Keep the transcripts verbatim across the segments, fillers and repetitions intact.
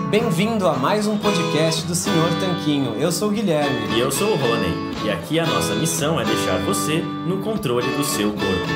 Bem-vindo a mais um podcast do senhor Tanquinho. Eu sou o Guilherme. E eu sou o Rony. E aqui a nossa missão é deixar você no controle do seu corpo.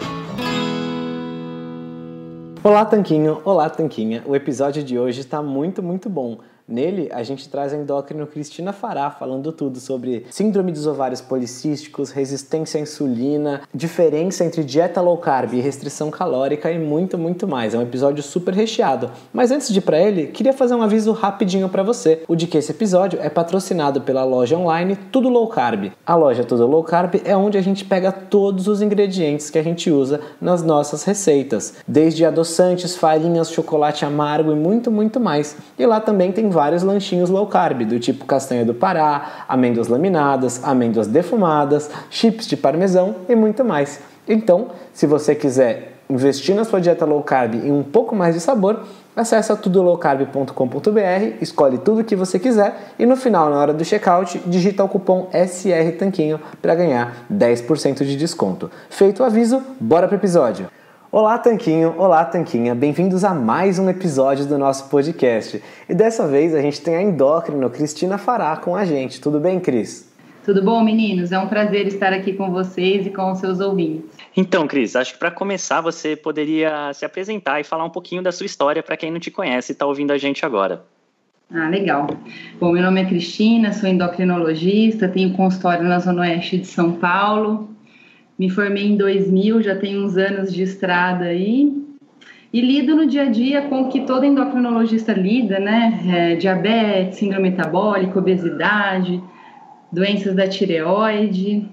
Olá, Tanquinho. Olá, Tanquinha. O episódio de hoje está muito, muito bom. Nele, a gente traz a endócrino Cristina Fará falando tudo sobre síndrome dos ovários policísticos, resistência à insulina, diferença entre dieta low carb e restrição calórica e muito, muito mais. É um episódio super recheado. Mas antes de ir para ele, queria fazer um aviso rapidinho para você. O de que esse episódio é patrocinado pela loja online Tudo Low Carb. A loja Tudo Low Carb é onde a gente pega todos os ingredientes que a gente usa nas nossas receitas. Desde adoçantes, farinhas, chocolate amargo e muito, muito mais. E lá também tem vários lanchinhos low carb, do tipo castanha do Pará, amêndoas laminadas, amêndoas defumadas, chips de parmesão e muito mais. Então, se você quiser investir na sua dieta low carb e um pouco mais de sabor, acesse tudo low carb ponto com ponto b r, escolhe tudo o que você quiser e no final, na hora do checkout, digita o cupom S R Tanquinho para ganhar dez por cento de desconto. Feito o aviso, bora pro episódio! Olá, Tanquinho! Olá, Tanquinha! Bem-vindos a mais um episódio do nosso podcast. E dessa vez a gente tem a endócrino Cristina Fará com a gente. Tudo bem, Cris? Tudo bom, meninos? É um prazer estar aqui com vocês e com os seus ouvintes. Então, Cris, acho que para começar você poderia se apresentar e falar um pouquinho da sua história para quem não te conhece e está ouvindo a gente agora. Ah, legal. Bom, meu nome é Cristina, sou endocrinologista, tenho consultório na Zona Oeste de São Paulo. Me formei em dois mil, já tenho uns anos de estrada aí, e lido no dia a dia com o que todo endocrinologista lida, né? É, diabetes, síndrome metabólica, obesidade, doenças da tireoide,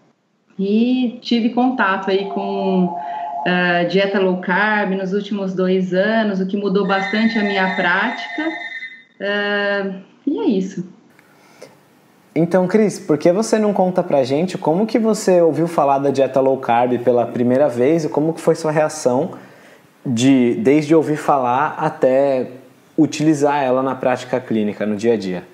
e tive contato aí com uh, dieta low carb nos últimos dois anos, o que mudou bastante a minha prática, uh, e é isso. Então, Cris, por que você não conta pra gente como que você ouviu falar da dieta low carb pela primeira vez e como que foi sua reação de, desde ouvir falar até utilizar ela na prática clínica, no dia a dia?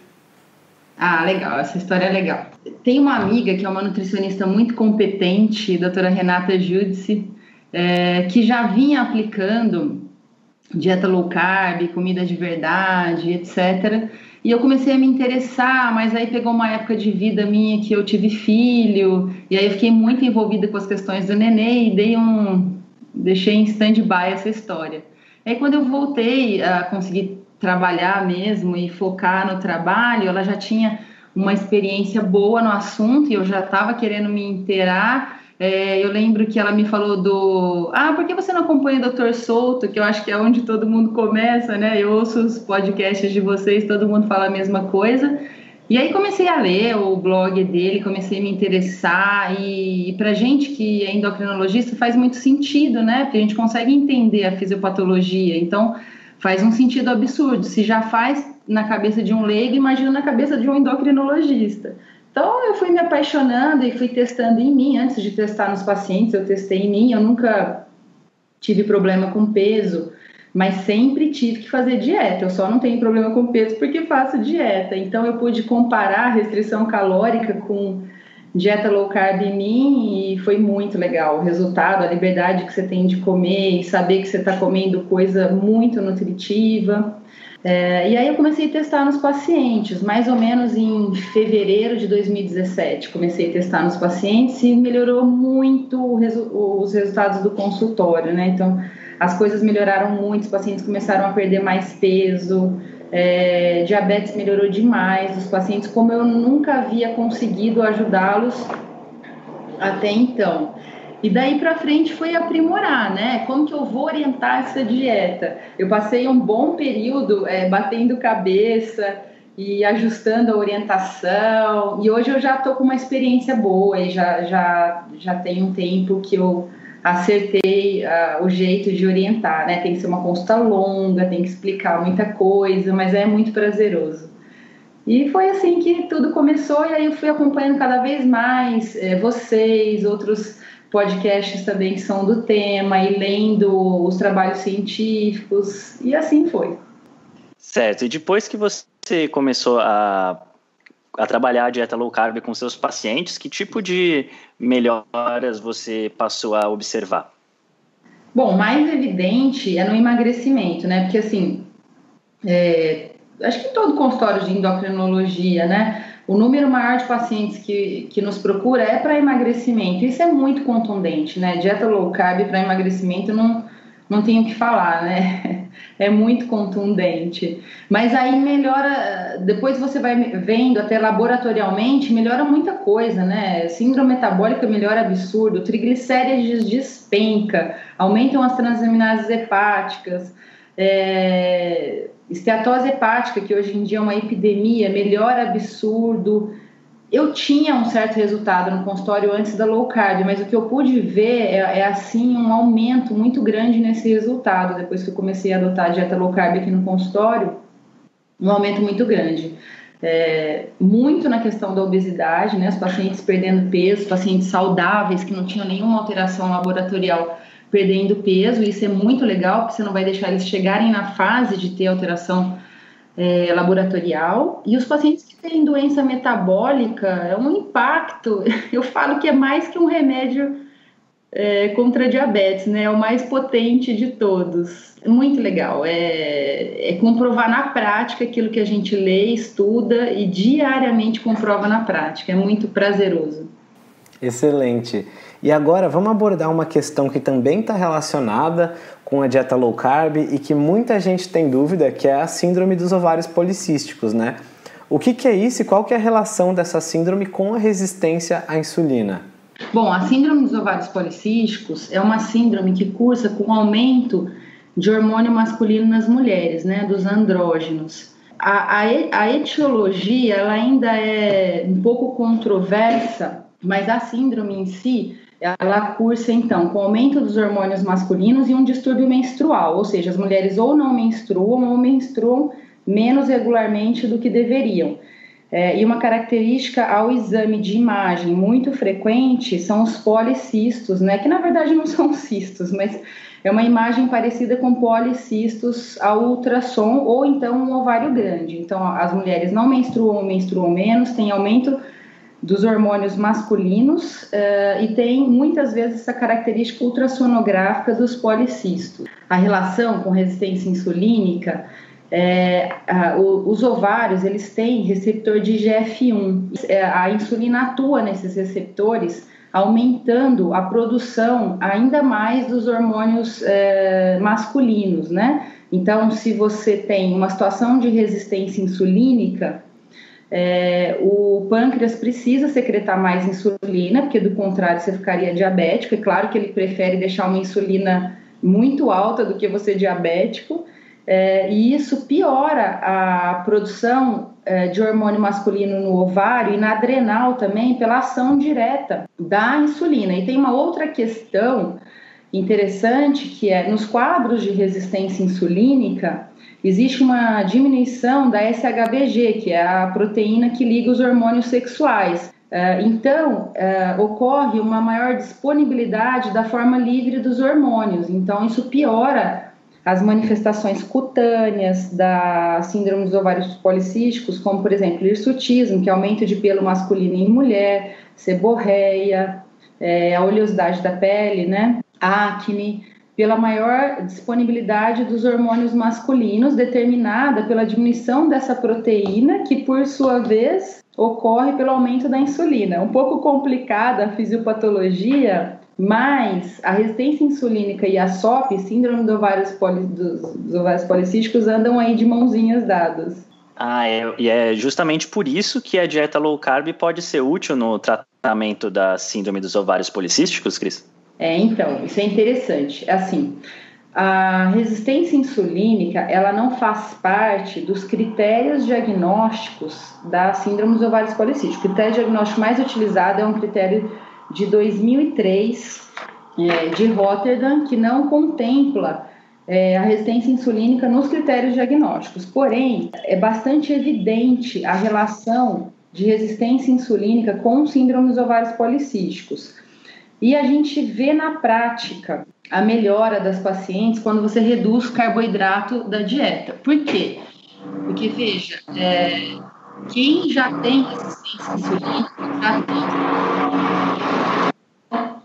Ah, legal, essa história é legal. Tem uma amiga que é uma nutricionista muito competente, a doutora Renata Giudice, é, que já vinha aplicando dieta low carb, comida de verdade, etcétera. E eu comecei a me interessar, mas aí pegou uma época de vida minha que eu tive filho, e aí eu fiquei muito envolvida com as questões do neném e dei um, deixei em stand-by essa história. Aí quando eu voltei a conseguir trabalhar mesmo e focar no trabalho, ela já tinha uma experiência boa no assunto e eu já estava querendo me inteirar. É, eu lembro que ela me falou do... Ah, por que você não acompanha o doutor Souto? Que eu acho que é onde todo mundo começa, né? Eu ouço os podcasts de vocês, todo mundo fala a mesma coisa. E aí comecei a ler o blog dele, comecei a me interessar. E, e pra gente que é endocrinologista faz muito sentido, né? Porque a gente consegue entender a fisiopatologia. Então, faz um sentido absurdo. Se já faz na cabeça de um leigo, imagina na cabeça de um endocrinologista. Então, eu fui me apaixonando e fui testando em mim. Antes de testar nos pacientes, eu testei em mim. Eu nunca tive problema com peso, mas sempre tive que fazer dieta. Eu só não tenho problema com peso porque faço dieta. Então, eu pude comparar a restrição calórica com dieta low carb em mim e foi muito legal. O resultado, a liberdade que você tem de comer e saber que você está comendo coisa muito nutritiva. É, e aí eu comecei a testar nos pacientes, mais ou menos em fevereiro de dois mil e dezessete, comecei a testar nos pacientes e melhorou muito os resultados do consultório, né? Então, as coisas melhoraram muito, os pacientes começaram a perder mais peso, é, diabetes melhorou demais, os pacientes, como eu nunca havia conseguido ajudá-los até então. E daí para frente foi aprimorar, né? Como que eu vou orientar essa dieta? Eu passei um bom período é, batendo cabeça e ajustando a orientação. E hoje eu já estou com uma experiência boa e já, já, já tem um tempo que eu acertei uh, o jeito de orientar, né? Tem que ser uma consulta longa, tem que explicar muita coisa, mas é muito prazeroso. E foi assim que tudo começou e aí eu fui acompanhando cada vez mais é, vocês, outros podcasts também que são do tema e lendo os trabalhos científicos e assim foi. Certo, e depois que você começou a, a trabalhar a dieta low carb com seus pacientes, que tipo de melhoras você passou a observar? Bom, mais evidente é no emagrecimento, né? Porque assim, é, acho que em todo consultório de endocrinologia, né? O número maior de pacientes que, que nos procura é para emagrecimento. Isso é muito contundente, né? Dieta low carb para emagrecimento não, não tenho o que falar, né? É muito contundente. Mas aí melhora, depois você vai vendo até laboratorialmente, melhora muita coisa, né? Síndrome metabólica melhora absurdo, triglicérides despenca, aumentam as transaminases hepáticas, é, esteatose hepática, que hoje em dia é uma epidemia, melhora absurdo. Eu tinha um certo resultado no consultório antes da low carb, mas o que eu pude ver é, é assim, um aumento muito grande nesse resultado, depois que eu comecei a adotar a dieta low carb aqui no consultório, um aumento muito grande. É, muito na questão da obesidade, né, os pacientes perdendo peso, pacientes saudáveis que não tinham nenhuma alteração laboratorial perdendo peso, isso é muito legal, porque você não vai deixar eles chegarem na fase de ter alteração é, laboratorial. E os pacientes que têm doença metabólica, é um impacto, eu falo que é mais que um remédio é, contra a diabetes, né, é o mais potente de todos. Muito legal, é, é comprovar na prática aquilo que a gente lê, estuda e diariamente comprova na prática, é muito prazeroso. Excelente. E agora vamos abordar uma questão que também está relacionada com a dieta low carb e que muita gente tem dúvida, que é a síndrome dos ovários policísticos, né? O que, que é isso e qual que é a relação dessa síndrome com a resistência à insulina? Bom, a síndrome dos ovários policísticos é uma síndrome que cursa com aumento de hormônio masculino nas mulheres, né, dos andrógenos. A, a, a etiologia ela ainda é um pouco controversa, mas a síndrome em si, ela cursa então com aumento dos hormônios masculinos e um distúrbio menstrual, ou seja, as mulheres ou não menstruam ou menstruam menos regularmente do que deveriam. É, e uma característica ao exame de imagem muito frequente são os policistos, né, que na verdade não são cistos, mas é uma imagem parecida com policistos ao ultrassom ou então um ovário grande. Então as mulheres não menstruam ou menstruam menos, tem aumento dos hormônios masculinos uh, e tem muitas vezes essa característica ultrassonográfica dos policistos. A relação com resistência insulínica, é, a, o, os ovários eles têm receptor de I G F um. É, a insulina atua nesses receptores, aumentando a produção ainda mais dos hormônios é, masculinos, né? Então, se você tem uma situação de resistência insulínica, É, o pâncreas precisa secretar mais insulina, porque do contrário você ficaria diabético. É claro que ele prefere deixar uma insulina muito alta do que você diabético, é, e isso piora a produção é, de hormônio masculino no ovário e na adrenal também, pela ação direta da insulina. E tem uma outra questão interessante, que é nos quadros de resistência insulínica, existe uma diminuição da S H B G, que é a proteína que liga os hormônios sexuais. Então, ocorre uma maior disponibilidade da forma livre dos hormônios. Então, isso piora as manifestações cutâneas da síndrome dos ovários policísticos, como, por exemplo, hirsutismo, que é aumento de pelo masculino em mulher, seborreia, é, a oleosidade da pele, né? Acne, pela maior disponibilidade dos hormônios masculinos, determinada pela diminuição dessa proteína, que por sua vez ocorre pelo aumento da insulina. Um pouco complicada a fisiopatologia, mas a resistência insulínica e a S O P, síndrome dos ovários, poli, dos, dos ovários policísticos, andam aí de mãozinhas dadas. Ah, é, e é justamente por isso que a dieta low carb pode ser útil no tratamento da síndrome dos ovários policísticos, Cris? É, então, isso é interessante. Assim, a resistência insulínica, ela não faz parte dos critérios diagnósticos da síndrome dos ovários policísticos. O critério diagnóstico mais utilizado é um critério de dois mil e três, é, de Rotterdam, que não contempla é, a resistência insulínica nos critérios diagnósticos. Porém, é bastante evidente a relação de resistência insulínica com síndrome dos ovários policísticos. E a gente vê na prática a melhora das pacientes quando você reduz o carboidrato da dieta. Por quê? Porque, veja, é, quem já tem resistência insulínica já tem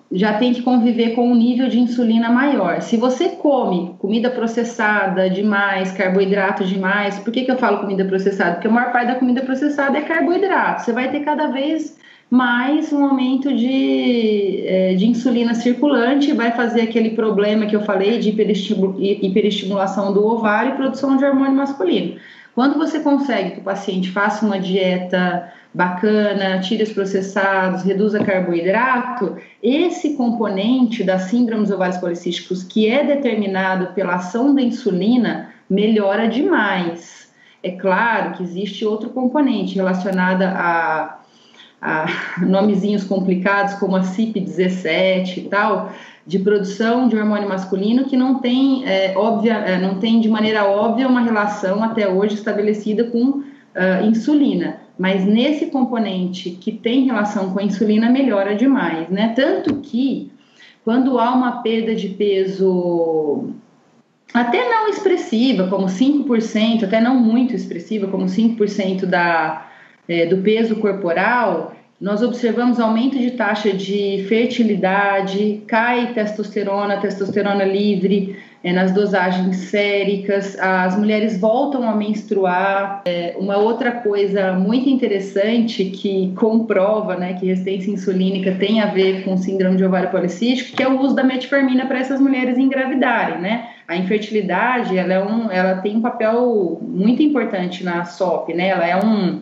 já tem que conviver com um nível de insulina maior. Se você come comida processada demais, carboidrato demais, por que que eu falo comida processada? Porque a maior parte da comida processada é carboidrato. Você vai ter cada vez mais um aumento de, de insulina circulante, vai fazer aquele problema que eu falei de hiperestimulação do ovário e produção de hormônio masculino. Quando você consegue que o paciente faça uma dieta bacana, tire os processados, reduza carboidrato, esse componente das síndromes ovários policísticos, que é determinado pela ação da insulina, melhora demais. É claro que existe outro componente relacionado a, a nomezinhos complicados, como a C I P dezessete e tal, de produção de hormônio masculino, que não tem, é, óbvia, é, não tem de maneira óbvia uma relação até hoje estabelecida com uh, insulina. Mas nesse componente que tem relação com a insulina, melhora demais, né? Tanto que, quando há uma perda de peso até não expressiva, como cinco por cento, até não muito expressiva, como cinco por cento da, é, do peso corporal, nós observamos aumento de taxa de fertilidade, cai testosterona, testosterona livre, é, nas dosagens séricas, as mulheres voltam a menstruar. É, uma outra coisa muito interessante que comprova, né, que resistência insulínica tem a ver com síndrome de ovário policístico, que é o uso da metformina para essas mulheres engravidarem, né? A infertilidade, ela, é um, ela tem um papel muito importante na S O P, né? Ela é um...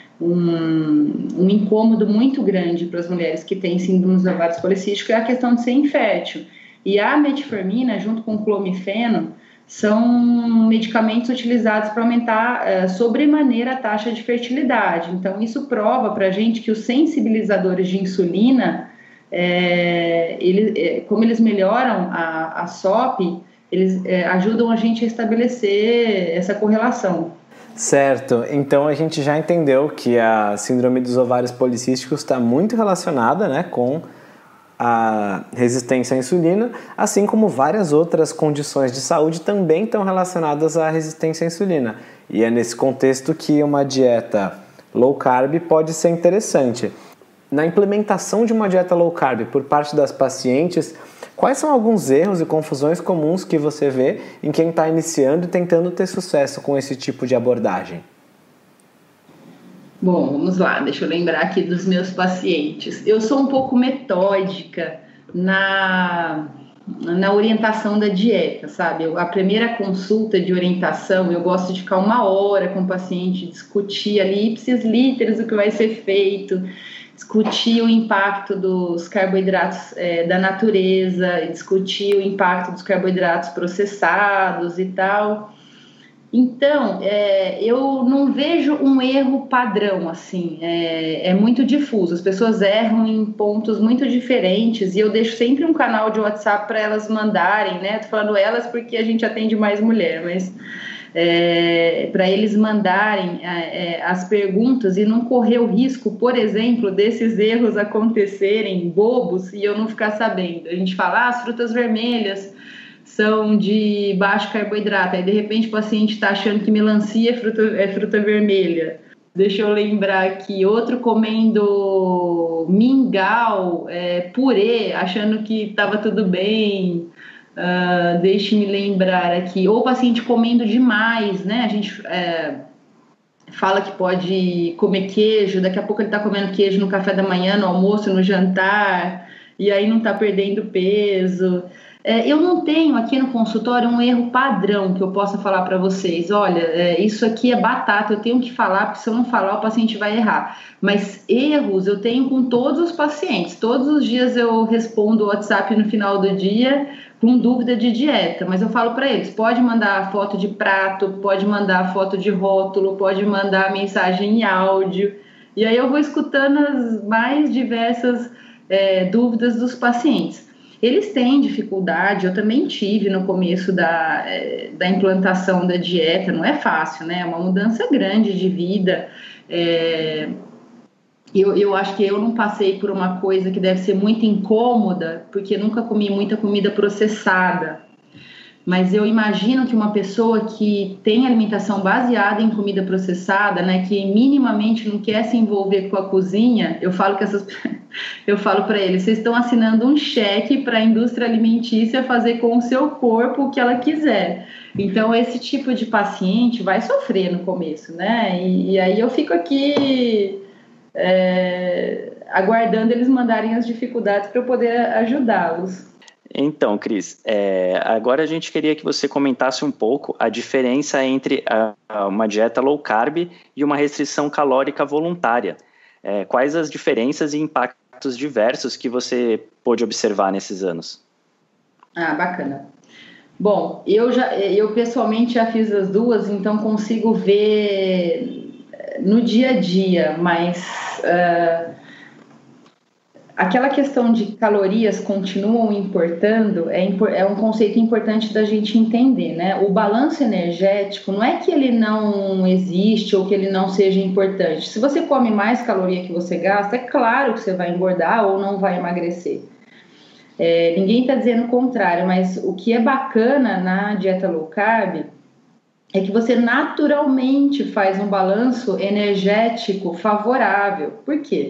Um, um incômodo muito grande para as mulheres que têm síndrome dos ovários policísticos é a questão de ser infértil. E a metformina, junto com o clomifeno, são medicamentos utilizados para aumentar uh, sobremaneira a taxa de fertilidade. Então, isso prova para a gente que os sensibilizadores de insulina, é, ele, é, como eles melhoram a, a S O P, eles é, ajudam a gente a estabelecer essa correlação. Certo, então a gente já entendeu que a síndrome dos ovários policísticos está muito relacionada, né, com a resistência à insulina, assim como várias outras condições de saúde também estão relacionadas à resistência à insulina. E é nesse contexto que uma dieta low carb pode ser interessante. Na implementação de uma dieta low carb por parte das pacientes, quais são alguns erros e confusões comuns que você vê em quem está iniciando e tentando ter sucesso com esse tipo de abordagem? Bom, vamos lá, deixa eu lembrar aqui dos meus pacientes. Eu sou um pouco metódica na, na orientação da dieta, sabe? Eu, a primeira consulta de orientação, eu gosto de ficar uma hora com o paciente, discutir ali, ipsis literis, o que vai ser feito, discutir o impacto dos carboidratos é, da natureza, discutir o impacto dos carboidratos processados e tal. Então, é, eu não vejo um erro padrão, assim, é, é muito difuso. As pessoas erram em pontos muito diferentes e eu deixo sempre um canal de WhatsApp para elas mandarem, né? Tô falando elas porque a gente atende mais mulher, mas... É, para eles mandarem é, as perguntas e não correr o risco, por exemplo, desses erros acontecerem bobos e eu não ficar sabendo. A gente fala, ah, as frutas vermelhas são de baixo carboidrato, aí de repente o paciente está achando que melancia é fruta, é fruta vermelha. Deixa eu lembrar aqui, outro comendo mingau, é, purê, achando que estava tudo bem. Uh, deixe-me lembrar aqui, ou o paciente comendo demais, né? A gente é, fala que pode comer queijo, daqui a pouco ele está comendo queijo no café da manhã, no almoço, no jantar, e aí não está perdendo peso. É, eu não tenho aqui no consultório um erro padrão que eu possa falar para vocês. Olha, é, isso aqui é batata, eu tenho que falar, porque se eu não falar o paciente vai errar. Mas erros eu tenho com todos os pacientes. Todos os dias eu respondo o WhatsApp no final do dia com dúvida de dieta, mas eu falo para eles, pode mandar foto de prato, pode mandar foto de rótulo, pode mandar mensagem em áudio, e aí eu vou escutando as mais diversas é, dúvidas dos pacientes. Eles têm dificuldade, eu também tive no começo da, é, da implantação da dieta, não é fácil, né? É uma mudança grande de vida. É, eu, eu acho que eu não passei por uma coisa que deve ser muito incômoda, porque nunca comi muita comida processada. mas eu imagino que uma pessoa que tem alimentação baseada em comida processada, né, que minimamente não quer se envolver com a cozinha, eu falo que essas, eu falo para eles, vocês estão assinando um cheque para a indústria alimentícia fazer com o seu corpo o que ela quiser. Então esse tipo de paciente vai sofrer no começo, né? E, e aí eu fico aqui é, aguardando eles mandarem as dificuldades para eu poder ajudá-los. Então, Cris, é, agora a gente queria que você comentasse um pouco a diferença entre a, a uma dieta low carb e uma restrição calórica voluntária. É, quais as diferenças e impactos diversos que você pôde observar nesses anos? Ah, bacana. Bom, eu, já, eu pessoalmente já fiz as duas, então consigo ver no dia a dia, mas... Uh, aquela questão de calorias continuam importando é, é um conceito importante da gente entender, né? O balanço energético não é que ele não existe ou que ele não seja importante. Se você come mais caloria que você gasta, é claro que você vai engordar ou não vai emagrecer. É, ninguém está dizendo o contrário, mas o que é bacana na dieta low carb é que você naturalmente faz um balanço energético favorável. Por quê?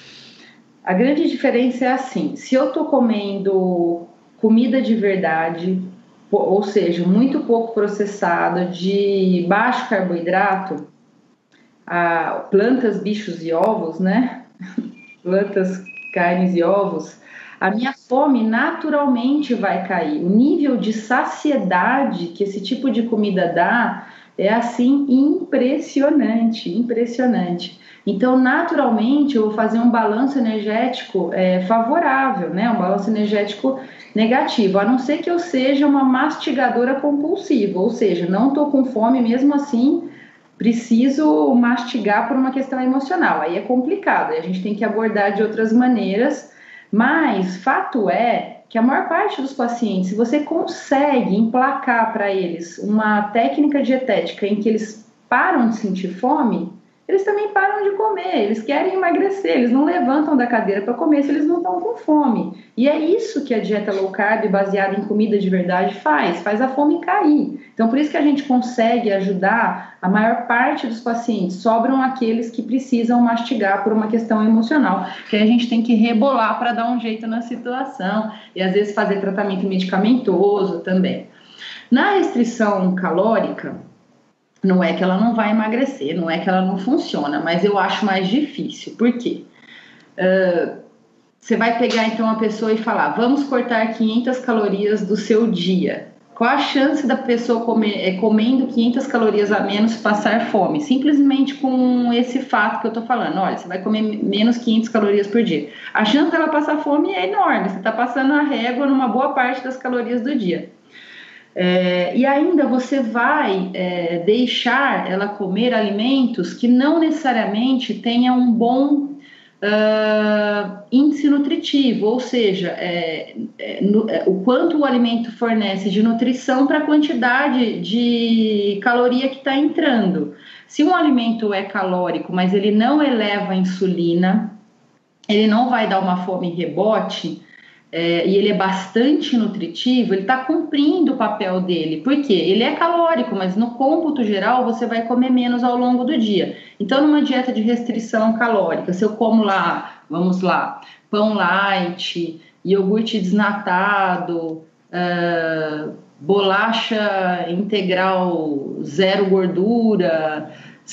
A grande diferença é assim, se eu estou comendo comida de verdade, ou seja, muito pouco processado, de baixo carboidrato, ah, plantas, bichos e ovos, né? Plantas, carnes e ovos, a minha fome naturalmente vai cair. O nível de saciedade que esse tipo de comida dá é assim impressionante, impressionante. Então, naturalmente, eu vou fazer um balanço energético é, favorável, né? Um balanço energético negativo, a não ser que eu seja uma mastigadora compulsiva, ou seja, não estou com fome, mesmo assim, preciso mastigar por uma questão emocional. Aí é complicado, aí a gente tem que abordar de outras maneiras, mas fato é que a maior parte dos pacientes, se você consegue emplacar para eles uma técnica dietética em que eles param de sentir fome, eles também param de comer, eles querem emagrecer, eles não levantam da cadeira para comer se eles não estão com fome. E é isso que a dieta low carb baseada em comida de verdade faz, faz a fome cair. Então por isso que a gente consegue ajudar a maior parte dos pacientes, sobram aqueles que precisam mastigar por uma questão emocional, que aí a gente tem que rebolar para dar um jeito na situação e às vezes fazer tratamento medicamentoso também. Na restrição calórica, não é que ela não vai emagrecer, não é que ela não funciona, mas eu acho mais difícil. Por quê? Uh, você vai pegar então a pessoa e falar, vamos cortar quinhentas calorias do seu dia. Qual a chance da pessoa comer, comendo quinhentas calorias a menos passar fome? Simplesmente com esse fato que eu tô falando. Olha, você vai comer menos quinhentas calorias por dia. A chance dela passar fome é enorme. Você está passando a régua numa boa parte das calorias do dia. É, e ainda você vai é, deixar ela comer alimentos que não necessariamente tenham um bom uh, índice nutritivo, ou seja, é, é, no, é, o quanto o alimento fornece de nutrição para a quantidade de caloria que está entrando. Se um alimento é calórico, mas ele não eleva a insulina, ele não vai dar uma fome em rebote, É, e ele é bastante nutritivo, ele está cumprindo o papel dele. Por quê? Ele é calórico, mas no cômputo geral você vai comer menos ao longo do dia. Então, numa dieta de restrição calórica, se eu como lá, vamos lá, pão light, iogurte desnatado, uh, bolacha integral zero gordura,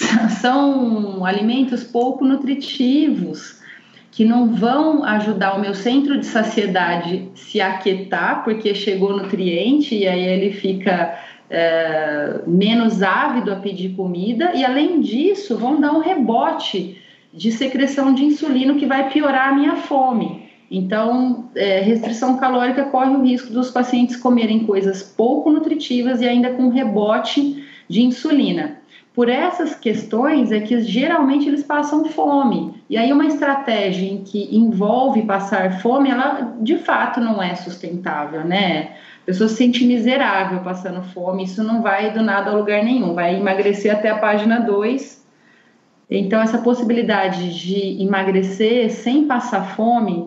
são alimentos pouco nutritivos, que não vão ajudar o meu centro de saciedade se aquietar, porque chegou nutriente e aí ele fica é, menos ávido a pedir comida, e além disso vão dar um rebote de secreção de insulina que vai piorar a minha fome. Então, é, restrição calórica corre o risco dos pacientes comerem coisas pouco nutritivas e ainda com rebote de insulina. Por essas questões é que geralmente eles passam fome. E aí uma estratégia em que envolve passar fome, ela de fato não é sustentável, né? A pessoa se sente miserável passando fome, isso não vai do nada a lugar nenhum, vai emagrecer até a página dois. Então essa possibilidade de emagrecer sem passar fome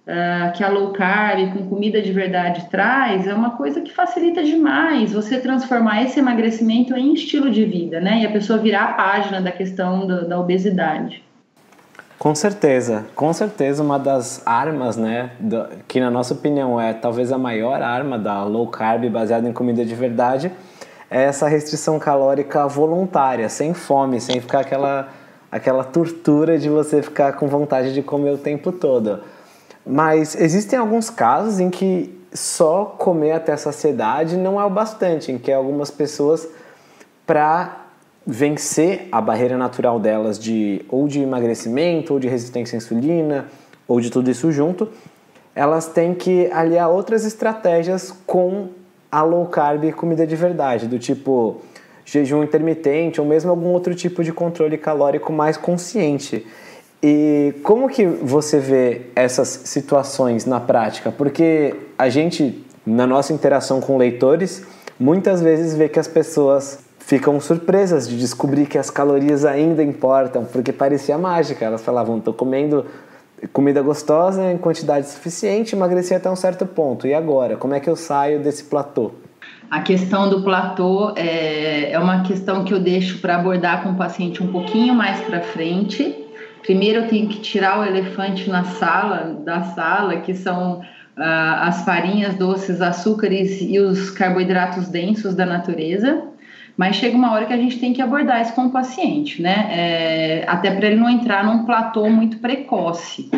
uh, que a low carb com comida de verdade traz, é uma coisa que facilita demais você transformar esse emagrecimento em estilo de vida, né? E a pessoa virar a página da questão do, da obesidade. Com certeza, com certeza uma das armas, né, do, que na nossa opinião é talvez a maior arma da low carb baseada em comida de verdade, é essa restrição calórica voluntária, sem fome, sem ficar aquela, aquela tortura de você ficar com vontade de comer o tempo todo. Mas existem alguns casos em que só comer até a saciedade não é o bastante, em que algumas pessoas, para vencer a barreira natural delas de ou de emagrecimento, ou de resistência à insulina, ou de tudo isso junto, elas têm que aliar outras estratégias com a low carb e comida de verdade, do tipo jejum intermitente ou mesmo algum outro tipo de controle calórico mais consciente. E como que você vê essas situações na prática? Porque a gente, na nossa interação com leitores, muitas vezes vê que as pessoas ficam surpresas de descobrir que as calorias ainda importam, porque parecia mágica. Elas falavam, estou comendo comida gostosa em quantidade suficiente, emagreci até um certo ponto. E agora? Como é que eu saio desse platô? A questão do platô é, é uma questão que eu deixo para abordar com o paciente um pouquinho mais para frente. Primeiro eu tenho que tirar o elefante na sala, da sala, que são ah, as farinhas, doces, açúcares e os carboidratos densos da natureza. Mas chega uma hora que a gente tem que abordar isso com o paciente, né? É, até para ele não entrar num platô muito precoce.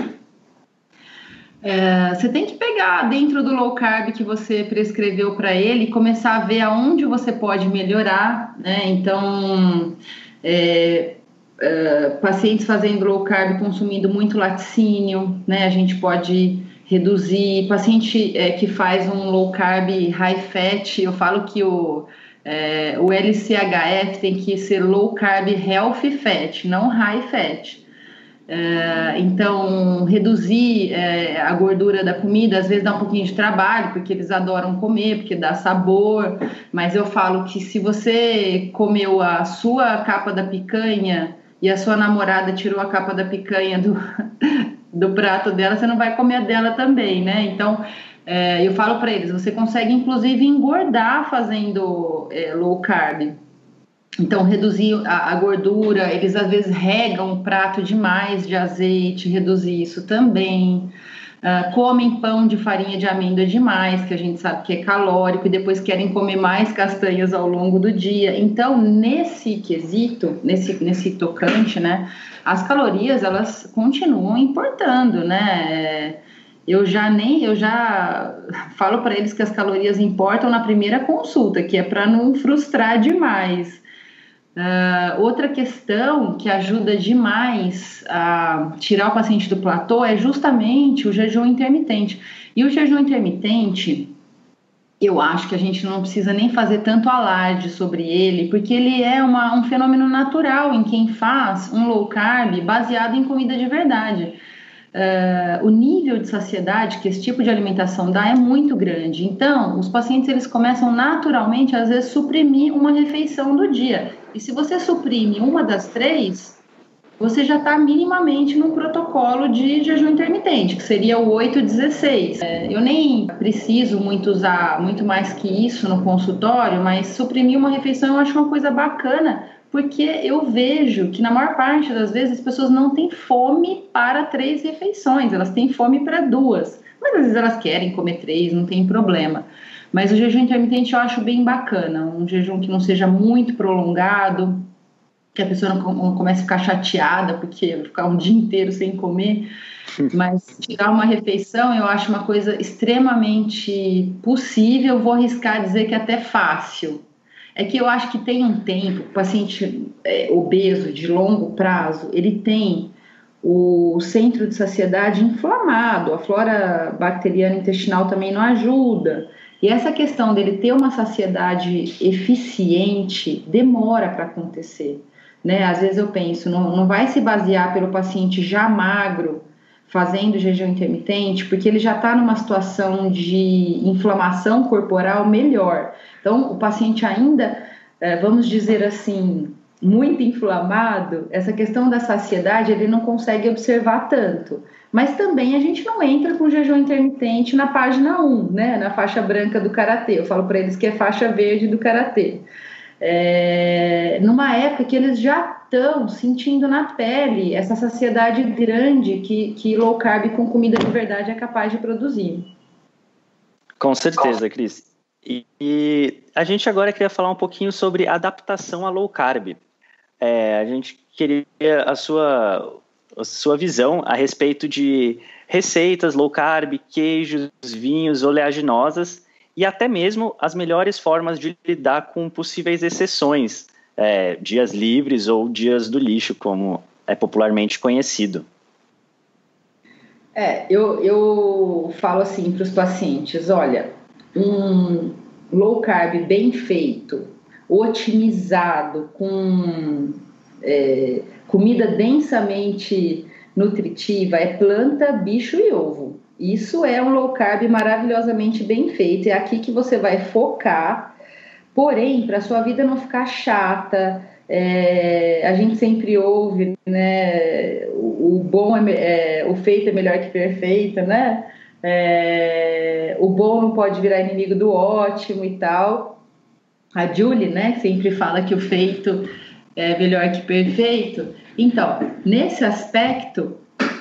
É, você tem que pegar dentro do low carb que você prescreveu para ele e começar a ver aonde você pode melhorar, né? Então, é, é, pacientes fazendo low carb consumindo muito laticínio, né? A gente pode reduzir. Paciente é, que faz um low carb high fat, eu falo que o É, o L C H F tem que ser low carb healthy fat, não high fat. É, então, reduzir é, a gordura da comida, às vezes dá um pouquinho de trabalho, porque eles adoram comer, porque dá sabor, mas eu falo que se você comeu a sua capa da picanha e a sua namorada tirou a capa da picanha do, do prato dela, você não vai comer a dela também, né? Então, É, eu falo para eles, você consegue inclusive engordar fazendo é, low carb. Então, reduzir a, a gordura, eles às vezes regam o prato demais de azeite, reduzir isso também. Uh, comem pão de farinha de amêndoa demais, que a gente sabe que é calórico, e depois querem comer mais castanhas ao longo do dia. Então, nesse quesito, nesse, nesse tocante, né, as calorias, elas continuam importando, né? Eu já nem, eu já falo para eles que as calorias importam na primeira consulta, que é para não frustrar demais. Uh, outra questão que ajuda demais a tirar o paciente do platô é justamente o jejum intermitente. E o jejum intermitente, eu acho que a gente não precisa nem fazer tanto alarde sobre ele, porque ele é uma, um fenômeno natural em quem faz um low carb baseado em comida de verdade. Uh, o nível de saciedade que esse tipo de alimentação dá é muito grande. Então, os pacientes eles começam naturalmente, às vezes, suprimir uma refeição do dia. E se você suprime uma das três, você já está minimamente no protocolo de jejum intermitente, que seria o oito dezesseis. É, eu nem preciso muito usar muito mais que isso no consultório, mas suprimir uma refeição eu acho uma coisa bacana, porque eu vejo que na maior parte das vezes as pessoas não têm fome para três refeições, elas têm fome para duas, mas às vezes elas querem comer três, não tem problema. Mas o jejum intermitente eu acho bem bacana, um jejum que não seja muito prolongado, que a pessoa não, não comece a ficar chateada porque vai ficar um dia inteiro sem comer, mas tirar uma refeição eu acho uma coisa extremamente possível, vou arriscar dizer que até fácil. É que eu acho que tem um tempo, o paciente é, obeso de longo prazo, ele tem o centro de saciedade inflamado, a flora bacteriana intestinal também não ajuda. E essa questão dele ter uma saciedade eficiente demora para acontecer, né? Às vezes eu penso, não, não vai se basear pelo paciente já magro fazendo jejum intermitente, porque ele já está numa situação de inflamação corporal melhor. Então, o paciente ainda, vamos dizer assim, muito inflamado, essa questão da saciedade ele não consegue observar tanto. Mas também a gente não entra com jejum intermitente na página um, né? Na faixa branca do karatê. Eu falo para eles que é faixa verde do karatê. É, numa época que eles já estão sentindo na pele essa saciedade grande que, que low carb com comida de verdade é capaz de produzir. Com certeza, Cris. E, e a gente agora queria falar um pouquinho sobre adaptação a low carb. É, a gente queria a sua, a sua visão a respeito de receitas low carb, queijos, vinhos, oleaginosas e até mesmo as melhores formas de lidar com possíveis exceções, é, dias livres ou dias do lixo, como é popularmente conhecido. É, eu, eu falo assim para os pacientes, olha, um low carb bem feito, otimizado, com é, comida densamente nutritiva, é planta, bicho e ovo. Isso é um low carb maravilhosamente bem feito, é aqui que você vai focar, porém, para a sua vida não ficar chata, é, a gente sempre ouve, né, o, o bom é, é, o feito é melhor que perfeito, né, é, o bom não pode virar inimigo do ótimo e tal. A Julie, né, sempre fala que o feito é melhor que perfeito. Então, nesse aspecto,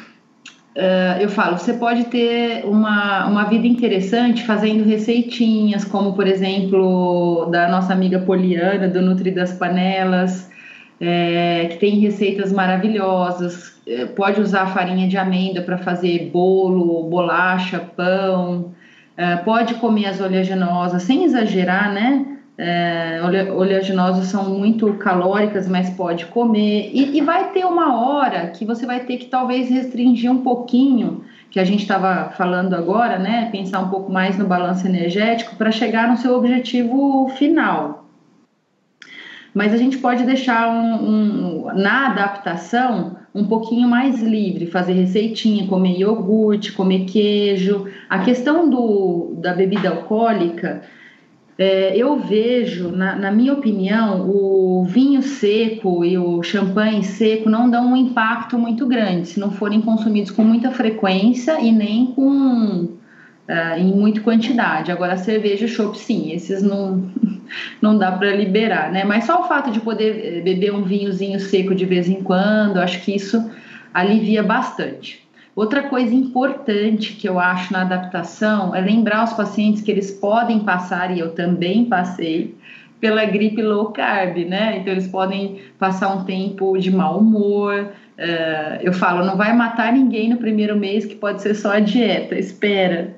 Uh, eu falo, você pode ter uma, uma vida interessante fazendo receitinhas, como, por exemplo, da nossa amiga Poliana, do Nutri das Panelas, é, que tem receitas maravilhosas. É, pode usar farinha de amêndoa para fazer bolo, bolacha, pão. É, pode comer as oleaginosas, sem exagerar, né? É, oleaginosas são muito calóricas, mas pode comer, e, e vai ter uma hora que você vai ter que talvez restringir um pouquinho, que a gente estava falando agora, né, pensar um pouco mais no balanço energético para chegar no seu objetivo final. Mas a gente pode deixar um, um, na adaptação um pouquinho mais livre, fazer receitinha, comer iogurte, comer queijo. A questão do, da bebida alcoólica, É, eu vejo, na, na minha opinião, o vinho seco e o champanhe seco não dão um impacto muito grande, se não forem consumidos com muita frequência e nem com, uh, em muita quantidade. Agora, a cerveja e o chopp, sim, esses não, não dá para liberar, né? Mas só o fato de poder beber um vinhozinho seco de vez em quando, acho que isso alivia bastante. Outra coisa importante que eu acho na adaptação é lembrar os pacientes que eles podem passar, e eu também passei, pela gripe low carb, né? Então eles podem passar um tempo de mau humor. Uh, eu falo, não vai matar ninguém no primeiro mês, que pode ser só a dieta, espera.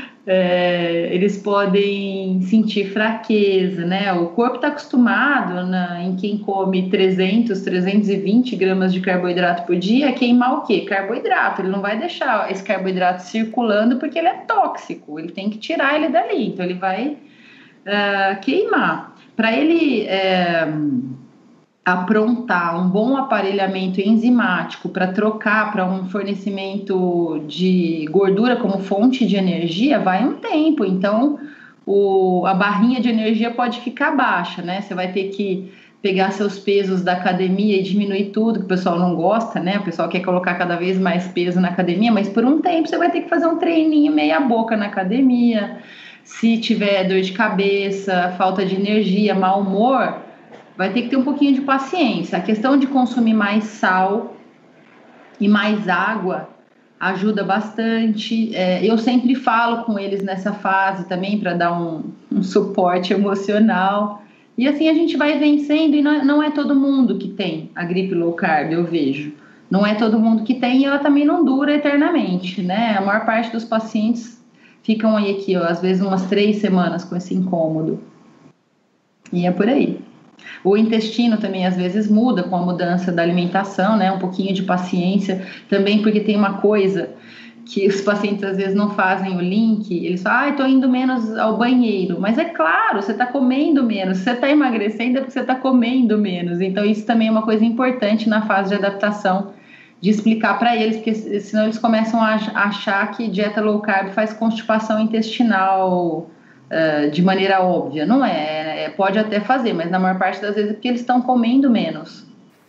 É, eles podem sentir fraqueza, né? O corpo está acostumado na, em quem come trezentos, trezentos e vinte gramas de carboidrato por dia, a queimar o quê? Carboidrato. Ele não vai deixar esse carboidrato circulando porque ele é tóxico, ele tem que tirar ele dali, então ele vai uh, queimar. Para ele é, aprontar um bom aparelhamento enzimático para trocar para um fornecimento de gordura como fonte de energia, vai um tempo. Então, o, a barrinha de energia pode ficar baixa, né? Você vai ter que pegar seus pesos da academia e diminuir tudo, que o pessoal não gosta, né? O pessoal quer colocar cada vez mais peso na academia, mas por um tempo você vai ter que fazer um treininho meia boca na academia. Se tiver dor de cabeça, falta de energia, mau humor, vai ter que ter um pouquinho de paciência. A questão de consumir mais sal e mais água ajuda bastante. É, eu sempre falo com eles nessa fase também para dar um, um suporte emocional. E assim a gente vai vencendo, e não é, não é todo mundo que tem a gripe low carb, eu vejo. Não é todo mundo que tem, e ela também não dura eternamente, né? A maior parte dos pacientes ficam aí aqui, ó, às vezes umas três semanas com esse incômodo. E é por aí. O intestino também às vezes muda com a mudança da alimentação, né? Um pouquinho de paciência também, porque tem uma coisa que os pacientes às vezes não fazem o link, eles falam, ah, estou indo menos ao banheiro, mas é claro, você está comendo menos, você está emagrecendo é porque você está comendo menos, então isso também é uma coisa importante na fase de adaptação, de explicar para eles, porque senão eles começam a achar que dieta low carb faz constipação intestinal uh, de maneira óbvia. Não é, é, pode até fazer, mas na maior parte das vezes é porque eles estão comendo menos.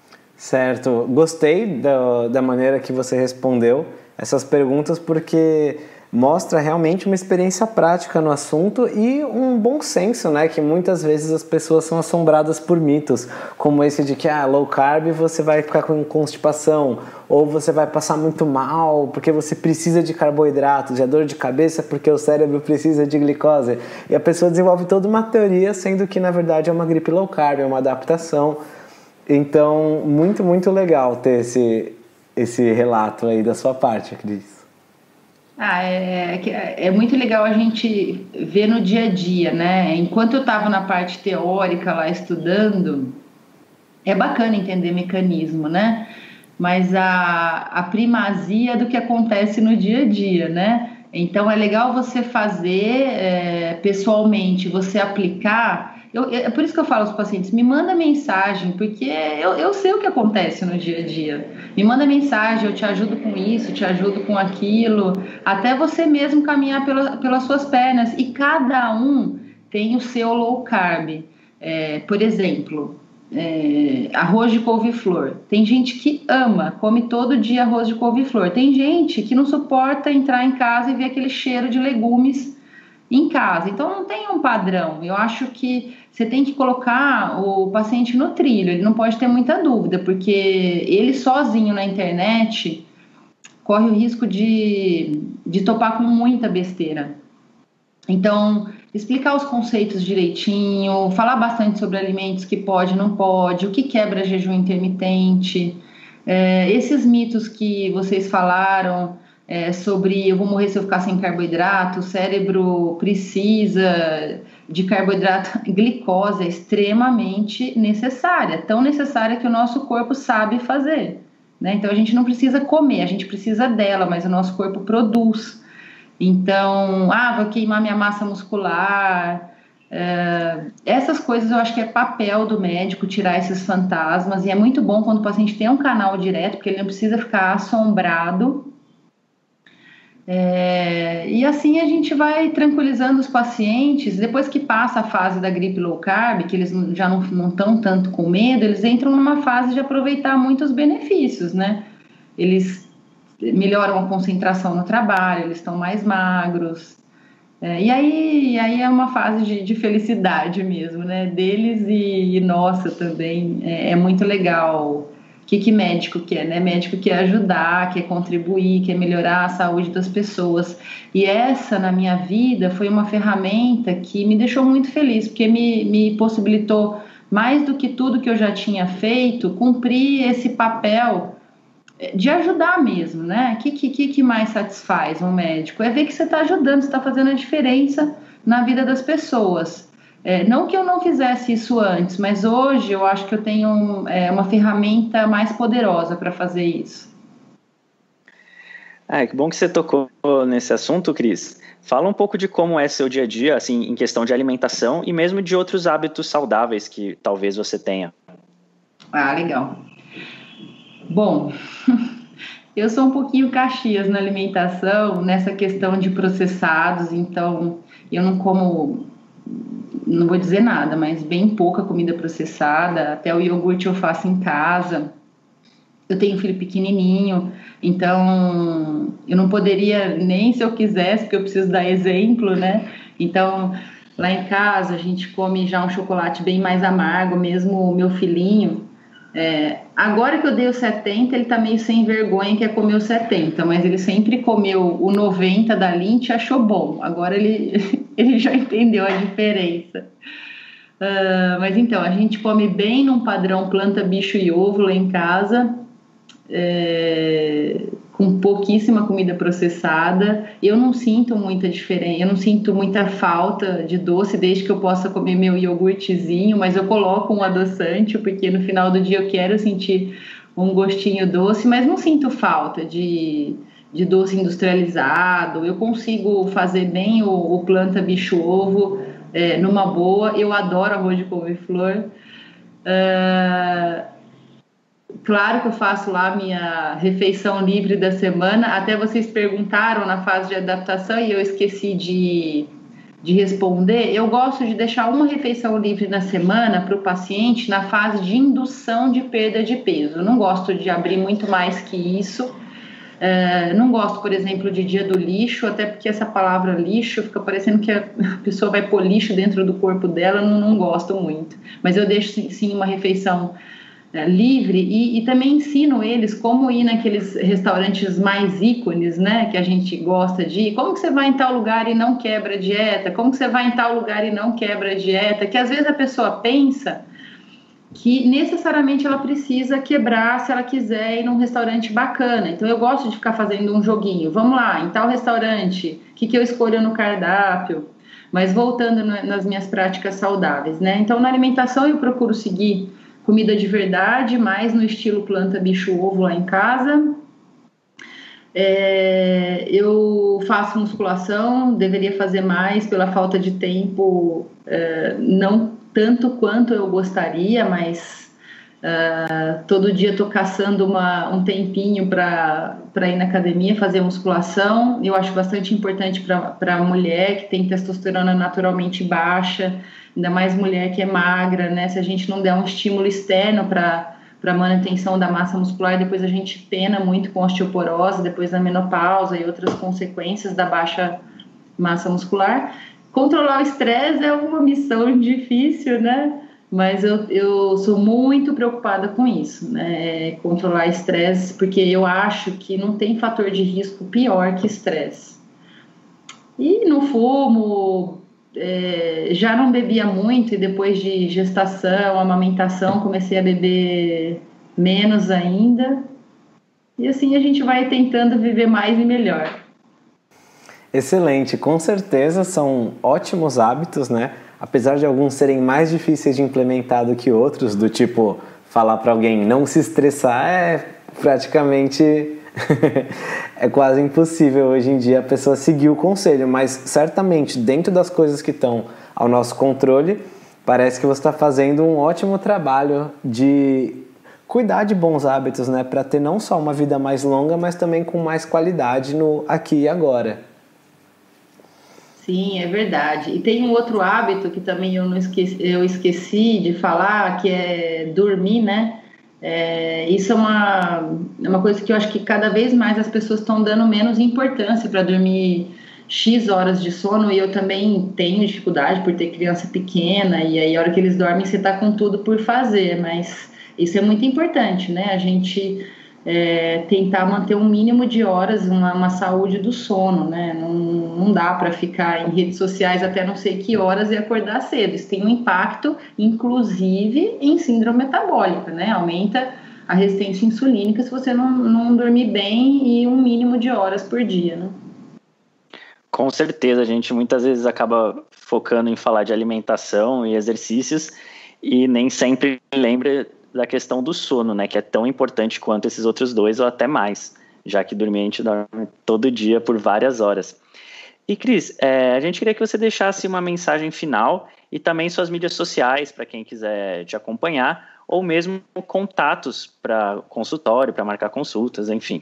Certo. Gostei da, da maneira que você respondeu essas perguntas, porque mostra realmente uma experiência prática no assunto e um bom senso, né? Que muitas vezes as pessoas são assombradas por mitos, como esse de que ah, low carb você vai ficar com constipação, ou você vai passar muito mal porque você precisa de carboidratos, é dor de cabeça porque o cérebro precisa de glicose. E a pessoa desenvolve toda uma teoria, sendo que na verdade é uma gripe low carb, é uma adaptação. Então, muito, muito legal ter esse, esse relato aí da sua parte, Cris. Ah, é, é, é muito legal a gente ver no dia a dia, né? Enquanto eu estava na parte teórica lá estudando, é bacana entender mecanismo, né? Mas a, a primazia do que acontece no dia a dia, né? Então é legal você fazer é, pessoalmente, você aplicar. Eu, é por isso que eu falo aos pacientes, me manda mensagem, porque eu, eu sei o que acontece no dia a dia. Me manda mensagem, eu te ajudo com isso, te ajudo com aquilo, até você mesmo caminhar pela, pelas suas pernas. E cada um tem o seu low carb. É, por exemplo, é, arroz de couve-flor. Tem gente que ama, come todo dia arroz de couve-flor. Tem gente que não suporta entrar em casa e ver aquele cheiro de legumes em casa. Então não tem um padrão. Eu acho que você tem que colocar o paciente no trilho, ele não pode ter muita dúvida, porque ele sozinho na internet corre o risco de, de topar com muita besteira. Então, explicar os conceitos direitinho, falar bastante sobre alimentos que pode, não pode, o que quebra jejum intermitente, é, esses mitos que vocês falaram, É, sobre eu vou morrer se eu ficar sem carboidrato, o cérebro precisa de carboidrato, glicose é extremamente necessária, tão necessária que o nosso corpo sabe fazer, né? Então a gente não precisa comer, a gente precisa dela, mas o nosso corpo produz. Então, ah, vou queimar minha massa muscular, é, essas coisas eu acho que é papel do médico tirar esses fantasmas, e é muito bom quando o paciente tem um canal direto, porque ele não precisa ficar assombrado. É, e assim a gente vai tranquilizando os pacientes. Depois que passa a fase da gripe low carb, que eles já não estão tanto com medo, eles entram numa fase de aproveitar muitos benefícios, né? Eles melhoram a concentração no trabalho, eles estão mais magros, é, e, aí, e aí é uma fase de, de felicidade mesmo, né? Deles e, e nossa também, é, é muito legal. O que, que médico quer, né? Médico quer ajudar, quer contribuir, quer melhorar a saúde das pessoas. E essa, na minha vida, foi uma ferramenta que me deixou muito feliz, porque me, me possibilitou, mais do que tudo que eu já tinha feito, cumprir esse papel de ajudar mesmo, né? O que, que, que mais satisfaz um médico? É ver que você está ajudando, você está fazendo a diferença na vida das pessoas. É, não que eu não fizesse isso antes, mas hoje eu acho que eu tenho é, uma ferramenta mais poderosa para fazer isso. Ah, que bom que você tocou nesse assunto, Cris. Fala um pouco de como é seu dia a dia, assim, em questão de alimentação e mesmo de outros hábitos saudáveis que talvez você tenha. Ah, legal. Bom, eu sou um pouquinho Caxias na alimentação, nessa questão de processados, então eu não como... não vou dizer nada, mas bem pouca comida processada, até o iogurte eu faço em casa. Eu tenho um filho pequenininho, então eu não poderia nem se eu quisesse, porque eu preciso dar exemplo, né? Então, lá em casa a gente come já um chocolate bem mais amargo, mesmo o meu filhinho. É, agora que eu dei o setenta, ele tá meio sem vergonha, quer comer o setenta, mas ele sempre comeu o noventa da Lindt e achou bom. Agora ele, ele já entendeu a diferença. Uh, mas então, a gente come bem num padrão planta, bicho e ovo lá em casa, é, com pouquíssima comida processada. Eu não sinto muita diferença, eu não sinto muita falta de doce, desde que eu possa comer meu iogurtezinho, mas eu coloco um adoçante, porque no final do dia eu quero sentir um gostinho doce, mas não sinto falta de, de doce industrializado. Eu consigo fazer bem o, o planta, bicho, ovo, é, numa boa. Eu adoro arroz de couve-flor. Uh, Claro que eu faço lá minha refeição livre da semana. Até vocês perguntaram na fase de adaptação e eu esqueci de, de responder, eu gosto de deixar uma refeição livre na semana para o paciente na fase de indução de perda de peso. Eu não gosto de abrir muito mais que isso. Uh, não gosto, por exemplo, de dia do lixo, até porque essa palavra lixo fica parecendo que a pessoa vai pôr lixo dentro do corpo dela, não, não gosto muito. Mas eu deixo sim uma refeição uh, livre e, e também ensino eles como ir naqueles restaurantes mais ícones, né, que a gente gosta de ir. Como que você vai em tal lugar e não quebra a dieta? Como que você vai em tal lugar e não quebra a dieta? Que às vezes a pessoa pensa que necessariamente ela precisa quebrar se ela quiser ir num restaurante bacana. Então eu gosto de ficar fazendo um joguinho. Vamos lá, em tal restaurante, o que, que eu escolho no cardápio? Mas voltando no, nas minhas práticas saudáveis, né? Então na alimentação eu procuro seguir comida de verdade, mais no estilo planta, bicho, ovo lá em casa. É, eu faço musculação, deveria fazer mais pela falta de tempo, é, não tanto quanto eu gostaria, mas uh, todo dia estou caçando uma, um tempinho para ir na academia fazer musculação. Eu acho bastante importante para a mulher que tem testosterona naturalmente baixa, ainda mais mulher que é magra, né? Se a gente não der um estímulo externo para para manutenção da massa muscular, depois a gente pena muito com osteoporose, depois da menopausa e outras consequências da baixa massa muscular. Controlar o estresse é uma missão difícil, né? Mas eu, eu sou muito preocupada com isso, né? Controlar estresse, porque eu acho que não tem fator de risco pior que estresse. E não fumo, é, já não bebia muito, e depois de gestação, amamentação, comecei a beber menos ainda. E assim a gente vai tentando viver mais e melhor. Excelente, com certeza são ótimos hábitos, né? Apesar de alguns serem mais difíceis de implementar do que outros, do tipo falar para alguém não se estressar, é praticamente é quase impossível hoje em dia a pessoa seguir o conselho, mas certamente dentro das coisas que estão ao nosso controle, parece que você está fazendo um ótimo trabalho de cuidar de bons hábitos, né? Para ter não só uma vida mais longa, mas também com mais qualidade no aqui e agora. Sim, é verdade. E tem um outro hábito que também eu, não esqueci, eu esqueci de falar, que é dormir, né? É, isso é uma, é uma coisa que eu acho que cada vez mais as pessoas estão dando menos importância para dormir X horas de sono, e eu também tenho dificuldade por ter criança pequena, e aí a hora que eles dormem você está com tudo por fazer, mas isso é muito importante, né? A gente... É, tentar manter um mínimo de horas, uma, uma saúde do sono, né? Não, não dá para ficar em redes sociais até não sei que horas e acordar cedo. Isso tem um impacto, inclusive, em síndrome metabólica, né? Aumenta a resistência insulínica se você não, não dormir bem e um mínimo de horas por dia, né? Com certeza, a gente muitas vezes acaba focando em falar de alimentação e exercícios e nem sempre lembra da questão do sono, né, que é tão importante quanto esses outros dois ou até mais, já que dormir a gente dorme todo dia por várias horas. E Cris, é, a gente queria que você deixasse uma mensagem final e também suas mídias sociais para quem quiser te acompanhar, ou mesmo contatos para consultório, para marcar consultas, enfim.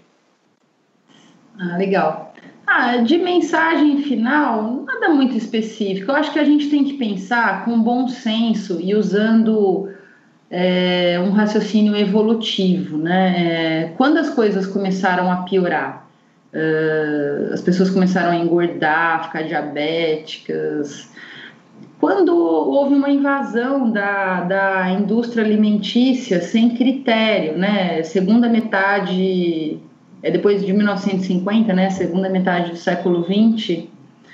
Ah, legal. Ah, de mensagem final, nada muito específico. Eu acho que a gente tem que pensar com bom senso e usando É, um raciocínio evolutivo, né? É, quando as coisas começaram a piorar, uh, as pessoas começaram a engordar, ficar diabéticas, quando houve uma invasão da, da indústria alimentícia sem critério, né? Segunda metade, é depois de mil novecentos e cinquenta, né? Segunda metade do século vinte.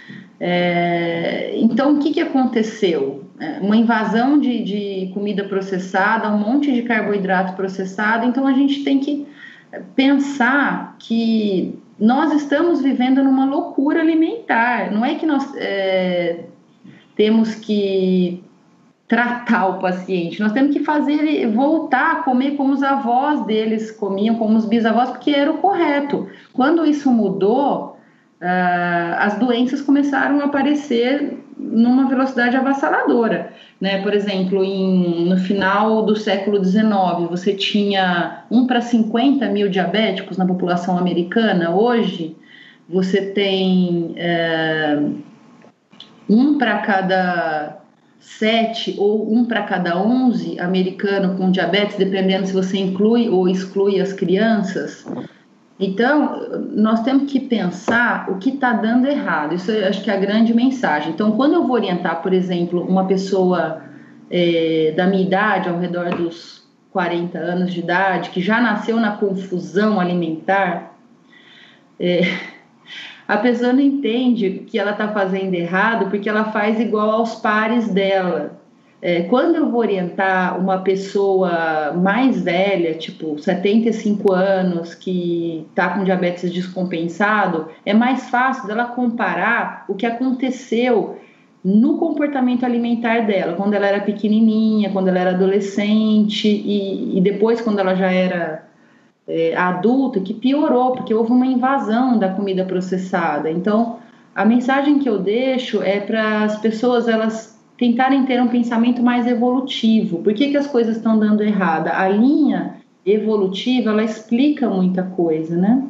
É, então, o que, que aconteceu? Uma invasão de, de comida processada, um monte de carboidrato processado. Então, a gente tem que pensar que nós estamos vivendo numa loucura alimentar. Não é que nós é, temos que tratar o paciente, nós temos que fazer ele voltar a comer como os avós deles comiam, como os bisavós, porque era o correto. Quando isso mudou, Uh, as doenças começaram a aparecer numa velocidade avassaladora, né? Por exemplo, em, no final do século dezenove, você tinha um para cinquenta mil diabéticos na população americana. Hoje, você tem uh, um para cada sete ou um para cada onze americano com diabetes, dependendo se você inclui ou exclui as crianças. Então, nós temos que pensar o que está dando errado. Isso eu acho que é a grande mensagem. Então, quando eu vou orientar, por exemplo, uma pessoa é, da minha idade, ao redor dos quarenta anos de idade, que já nasceu na confusão alimentar, é, a pessoa não entende que ela está fazendo errado porque ela faz igual aos pares dela. É, quando eu vou orientar uma pessoa mais velha, tipo setenta e cinco anos, que está com diabetes descompensado, é mais fácil dela comparar o que aconteceu no comportamento alimentar dela, quando ela era pequenininha, quando ela era adolescente e, e depois quando ela já era é, adulta, que piorou, porque houve uma invasão da comida processada. Então, a mensagem que eu deixo é para as pessoas, elas tentarem ter um pensamento mais evolutivo. Por que que as coisas estão dando errada? A linha evolutiva, ela explica muita coisa, né?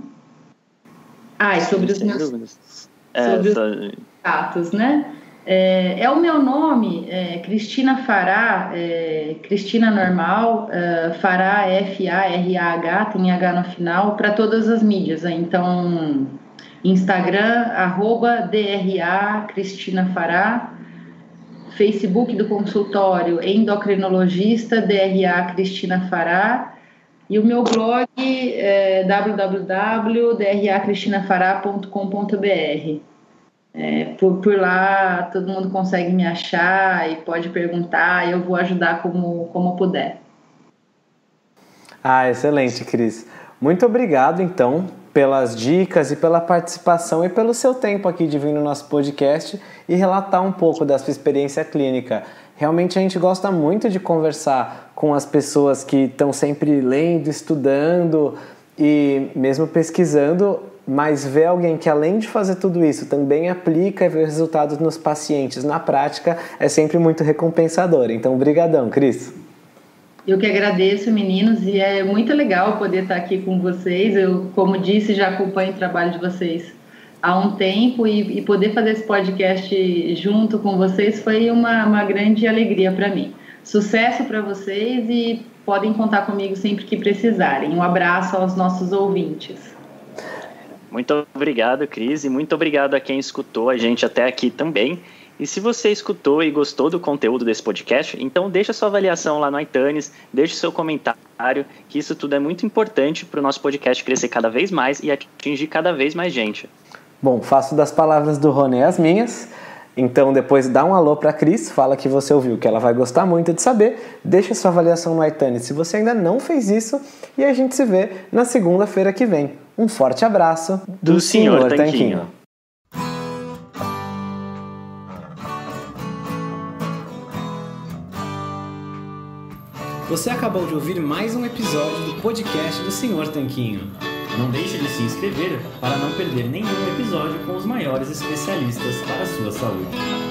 Ah, e sobre os meus... Sobre é, os status, né? É, é o meu nome, é, Cristina Farah, é, Cristina normal, é, Farah, F A R A H, tem H no final, para todas as mídias. Né? Então, Instagram, arroba D R A, Cristina Farah, Facebook do consultório, endocrinologista, D R A, Cristina Farah, e o meu blog é w w w ponto d r a cristina farah ponto com ponto b r. É, por, por lá todo mundo consegue me achar e pode perguntar, e eu vou ajudar como, como puder. Ah, excelente, Cris. Muito obrigado, então, pelas dicas e pela participação e pelo seu tempo aqui de vir no nosso podcast e relatar um pouco da sua experiência clínica. Realmente a gente gosta muito de conversar com as pessoas que estão sempre lendo, estudando e mesmo pesquisando, mas ver alguém que, além de fazer tudo isso, também aplica e vê resultados nos pacientes na prática é sempre muito recompensador. Então, brigadão, Cris. Eu que agradeço, meninos, e é muito legal poder estar aqui com vocês. Eu, como disse, já acompanho o trabalho de vocês há um tempo e, e poder fazer esse podcast junto com vocês foi uma, uma grande alegria para mim. Sucesso para vocês e podem contar comigo sempre que precisarem. Um abraço aos nossos ouvintes. Muito obrigado, Cris, e muito obrigado a quem escutou a gente até aqui também. E se você escutou e gostou do conteúdo desse podcast, então deixa sua avaliação lá no iTunes, deixa seu comentário, que isso tudo é muito importante para o nosso podcast crescer cada vez mais e atingir cada vez mais gente. Bom, faço das palavras do Rony as minhas, então depois dá um alô para a Cris, fala que você ouviu, que ela vai gostar muito de saber, deixa sua avaliação no iTunes se você ainda não fez isso e a gente se vê na segunda-feira que vem. Um forte abraço do, do senhor Tanquinho. Tanquinho. Você acabou de ouvir mais um episódio do podcast do senhor Tanquinho. Não deixe de se inscrever para não perder nenhum episódio com os maiores especialistas para a sua saúde.